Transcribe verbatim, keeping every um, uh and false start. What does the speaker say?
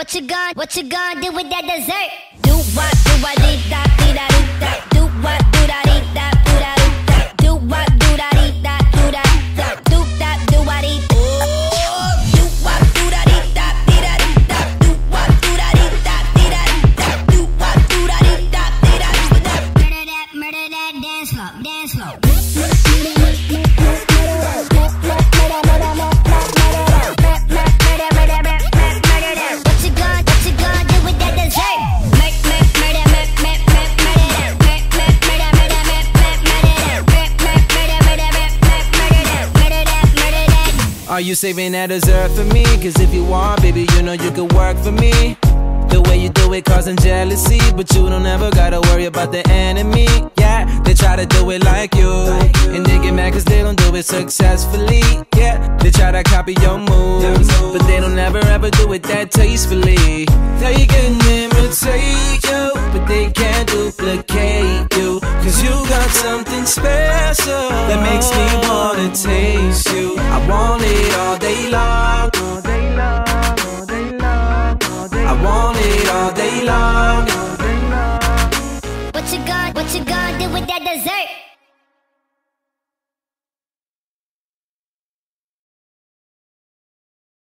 What you gon' what you gon' do with that dessert? Do what, do what, dee da, dee da, dee da. Do what, do da, dee da, do da, dee da. Do what, do da, dee da, do da, da. Do that, do what, dee da. Do what, do da, dee da, dee da, dee da. Do what, do da, dee da, dee da, dee da. Do what, do da, dee da, dee da, dee da. Murder that, murder that, dance floor, dance floor. Are you saving that dessert for me? Cause if you are, baby, you know you could work for me. The way you do it causing jealousy, but you don't ever gotta worry about the enemy. Yeah, they try to do it like you, and they get mad cause they don't do it successfully. Yeah, they try to copy your moves, but they don't ever ever do it that tastefully. They can imitate you, but they can't duplicate you. Cause you got something special that makes me wanna taste you. I want it all day long, all day long, all day long, all day long. I want it all day long, all day long. What you gon' what you gon' do with that dessert?